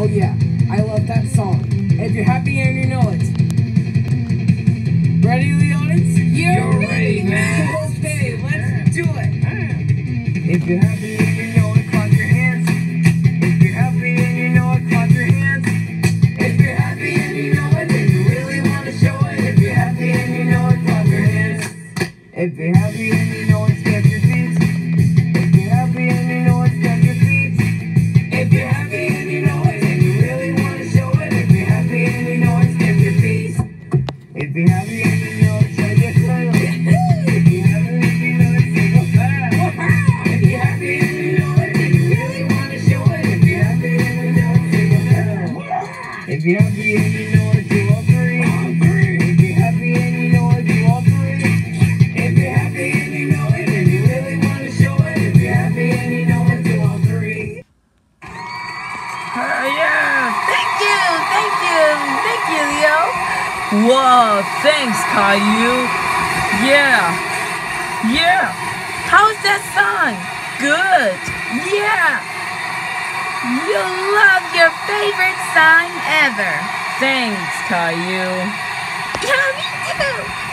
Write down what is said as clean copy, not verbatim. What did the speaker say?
yeah, I love that song. If you're happy and you know it. Ready, Leonis? You're ready, man. Okay, let's do it. If you're happy and you know it, clap your hands. If you're happy and you know it, clap your hands. If you're happy and you know it, and you really want to show it. If you're happy and you know it, clap your hands. If you're happy and you know it, stamp your feet. If you're happy and you know it, stamp your feet. If you're happy and you know it, and you really want to show it. If you're happy and you know it, stamp your feet. If you're happy and you know it, shake your tail. If you're happy and you know it, sing a fast. If you're happy and you know it, and you really want to show it. If you're happy and you know it, sing a fast. If you're happy and you know it, do all three. If you're happy and you know it, do all three. If you're happy and you know it, and you really want to show it. If you're happy and you know it, do all three. Yeah, thank you, Leo. Whoa, thanks, Caillou. Yeah. How's that song? Good. Yeah. You love your favorite song ever. Thanks, Caillou. Yeah, me too.